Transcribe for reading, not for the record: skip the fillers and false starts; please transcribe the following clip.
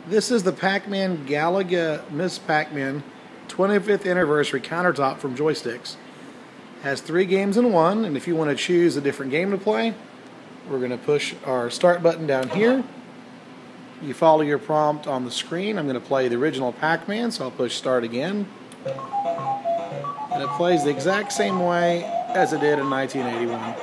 This is the Pac-Man Galaga Miss Pac-Man 25th Anniversary Countertop from Joystix. Has 3 games in one, and if you want to choose a different game to play, we're going to push our start button down here. You follow your prompt on the screen. I'm going to play the original Pac-Man, so I'll push start again. And it plays the exact same way as it did in 1981.